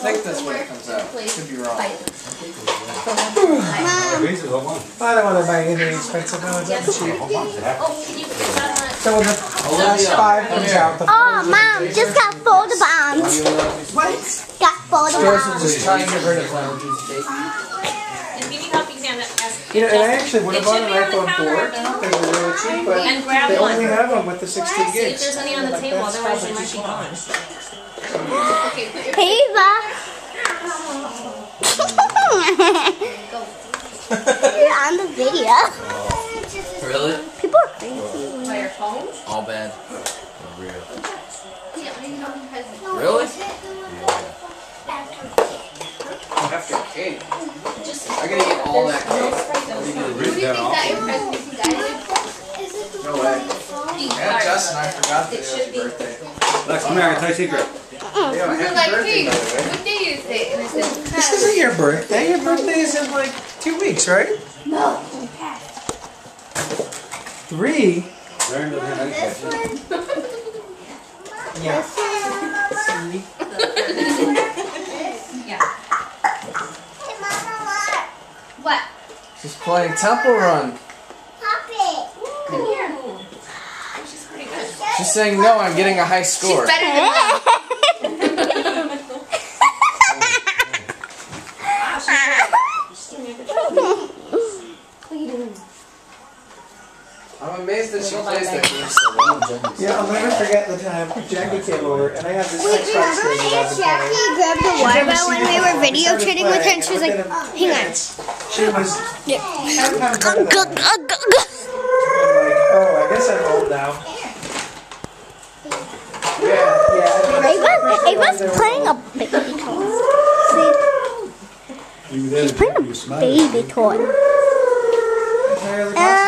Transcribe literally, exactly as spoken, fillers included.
think this when it comes out. Could be wrong. Mom. I don't want to buy any expensive ones. I'm cheap. Oh, can you put that on? So when the last five comes out, the Oh, Mom, just got photo bombs. what? Got photo Stores will bombs. just try and get rid of them. And give me helping hand that You know, and I actually would have bought an iPhone four because they're really cheap, but And grab they one. only have them with the sixteen See if gigs. there's any on the Like, table, that's otherwise they probably might be too gone. Okay, put your Hey, Eva. You're on the video. Really? People are crazy. by your phone. All bad. Yeah, Really? After cake. just I gotta eat all that cake. those. What are you gonna Who do? do you think that your presentation guy No way. Yeah, Justin, I forgot that It it was should be. your birthday. Lex, come here, I can tell you a secret. Yeah, We're happy like, birthday, hey, by the way. what day is it? And I said, This isn't your birthday. Your birthday is in like two weeks, right? No. Three? Aaron doesn't have any questions. Yeah. what? She's playing Temple Run. Come here. She's pretty good. She's saying no, I'm getting a high score. Better than mine. I'm amazed that she plays that game so well. Yeah, I'll never forget the time Jackie came over and I had this Wait, Xbox remember game that I've when been Jackie playing. grabbed the She'd water never bottle seen when we it were before. video started chatting with her and she was like, playing, and hang on. within She was Yeah. ten times better than Ugh, me. ugh, ugh, ugh. I'm like, oh, I guess I'm old now. Yeah, yeah. I think that's the Ava, first time I Ava's was ever playing a old. baby toy. You there, She's playing you a smile. baby toy. Hey, how's it going?